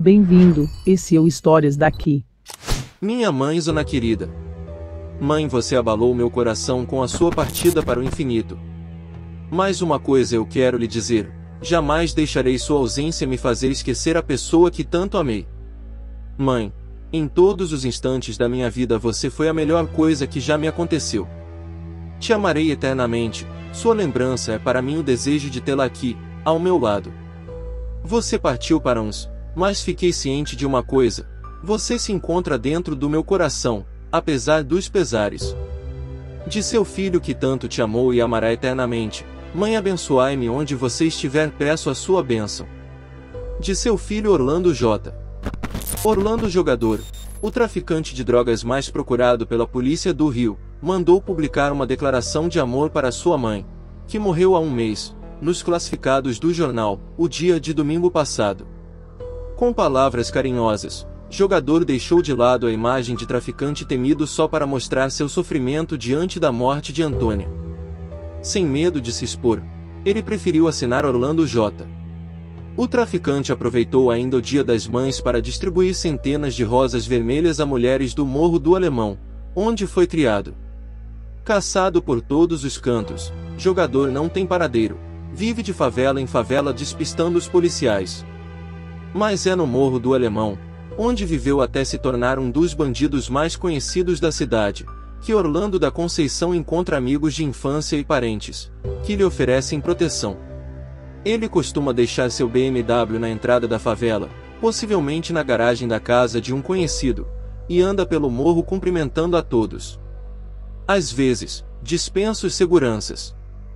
bem-vindo, esse é o Histórias daqui. Minha mãe Zona querida. Mãe, você abalou meu coração com a sua partida para o infinito. Mas uma coisa eu quero lhe dizer, jamais deixarei sua ausência me fazer esquecer a pessoa que tanto amei. Mãe, em todos os instantes da minha vida você foi a melhor coisa que já me aconteceu. Te amarei eternamente, sua lembrança é para mim o desejo de tê-la aqui, ao meu lado. Você partiu para uns, mas fiquei ciente de uma coisa, você se encontra dentro do meu coração, apesar dos pesares. De seu filho que tanto te amou e amará eternamente, mãe, abençoai-me onde você estiver, peço a sua bênção. De seu filho Orlando J. Orlando jogador, o traficante de drogas mais procurado pela polícia do Rio, mandou publicar uma declaração de amor para sua mãe, que morreu há um mês, nos classificados do jornal, o dia de domingo passado. Com palavras carinhosas, jogador deixou de lado a imagem de traficante temido só para mostrar seu sofrimento diante da morte de Antônia. Sem medo de se expor, ele preferiu assinar Orlando J. O traficante aproveitou ainda o Dia das Mães para distribuir centenas de rosas vermelhas a mulheres do Morro do Alemão, onde foi criado. Caçado por todos os cantos, jogador não tem paradeiro, vive de favela em favela despistando os policiais. Mas é no Morro do Alemão, onde viveu até se tornar um dos bandidos mais conhecidos da cidade, que Orlando da Conceição encontra amigos de infância e parentes, que lhe oferecem proteção. Ele costuma deixar seu BMW na entrada da favela, possivelmente na garagem da casa de um conhecido, e anda pelo morro cumprimentando a todos. Às vezes, dispensa os seguranças.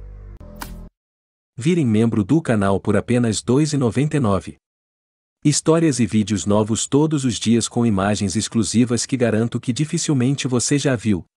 Virem membro do canal por apenas R$ 2,99. Histórias e vídeos novos todos os dias com imagens exclusivas que garanto que dificilmente você já viu.